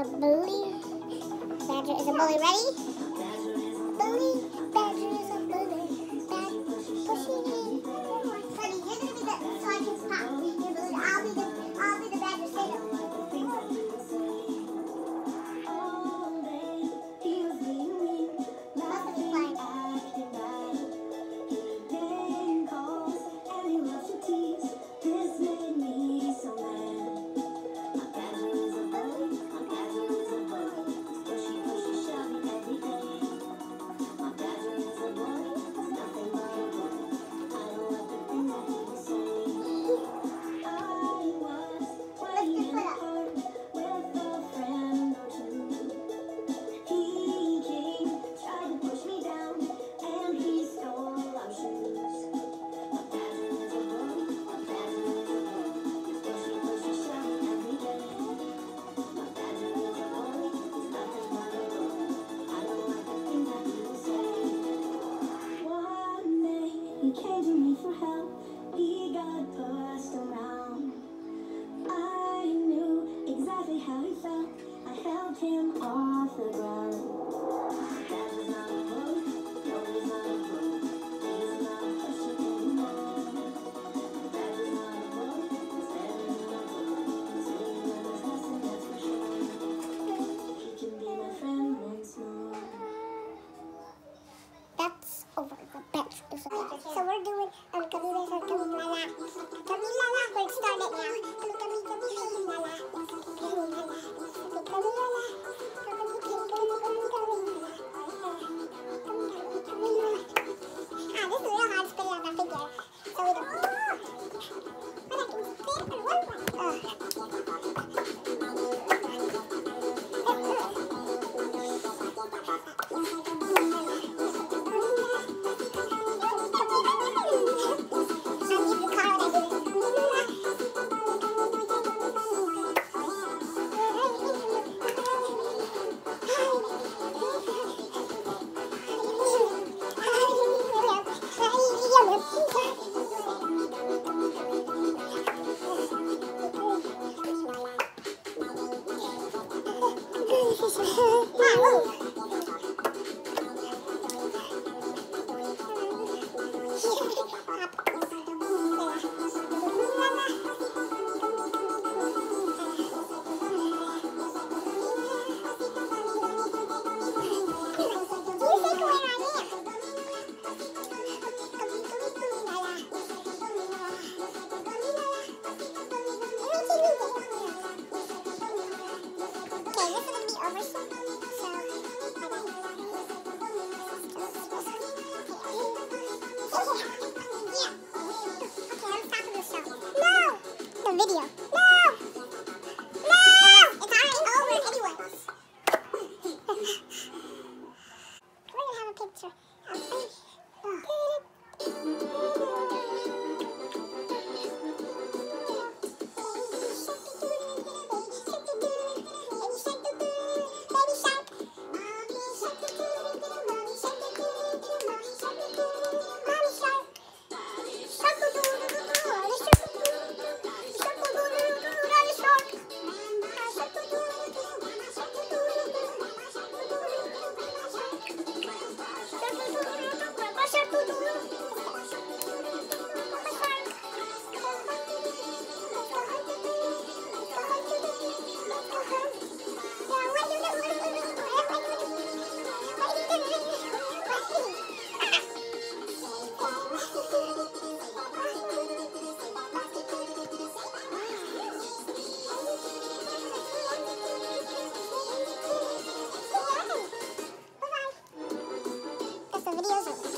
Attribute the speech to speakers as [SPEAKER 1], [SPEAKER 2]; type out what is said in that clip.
[SPEAKER 1] a bully. Badger is a bully. Ready? Bully. Badger is a bully. Bad pushing in. Ready? You're gonna be the so I can stop. You're bully. I'll be the badger. Stay up.
[SPEAKER 2] He came to me for help. He got passed around. I knew exactly how he felt. I helped him off the ground. That was not a bully. No, he's not a bully. He's not pushing anymore. That was not a bully. He's better than a bully. He's really learned his lesson, that's for sure. He can be my friend once more.
[SPEAKER 1] That's over. The bench is over. So we're doing Camila or Camila. Camila, we're starting it now. Camila. Ah, this is real hard spinning on my finger. So we don't. But I can spin for one way. Video. No! No! It's already over anyway. We're gonna have a picture. The video's over.